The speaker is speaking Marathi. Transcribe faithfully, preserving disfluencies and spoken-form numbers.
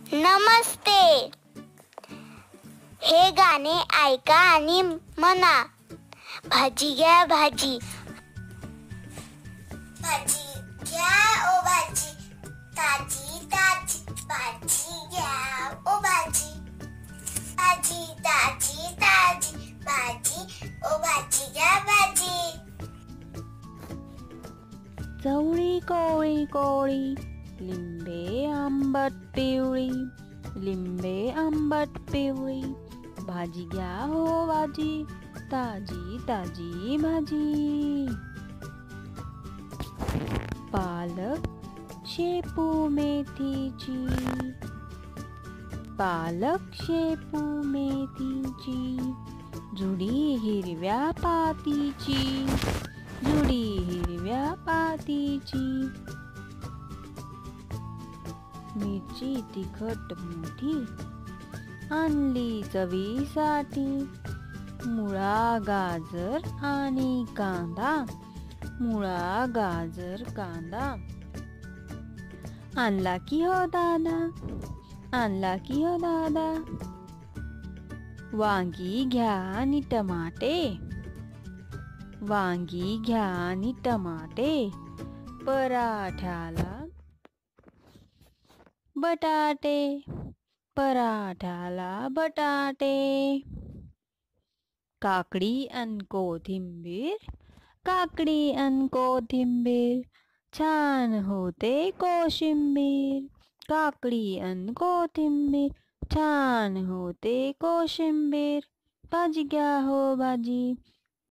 नमस्ते. हे गाणे ऐका आणि म्हणा. भाजी घ्या भाजी. भाजी घ्या ओ भाजी, ताजी ताजी भाजी घ्या ओ भाजी. भाजी ताजी ताजी भाजी ओ भाजी घ्या भाजी. चवळी कोवळी कोवळी, लिंबे आंबट पिवळी, लिंबे आंबट पिवळी. भाजी घ्या हो भाजी, ताजी ताजी भाजी. पालक शेपू मेथीची, पालक शेपू मेथीची. जुडी हिरव्या पातीची, जुडी हिरव्या पातीची. मिरची तिखट मोठी, आणली चवीसाठी. मुळा गाजर आणि कांदा, मुळा गाजर कांदा. आणला की हो दादा, आणला की हो दादा. वांगी घ्या आणि टमाटे, वांगी घ्या आणि टमाटे. पराठ्याला बटाटे, पराठ्याला बटाटे. काकडी अन कोथिंबीर, काकडी अन कोथिंबीर. छान होते कोशिंबीर, काकडी अन कोथिंबीर. छान होते कोशिंबीर. भाजी घ्या हो भाजी,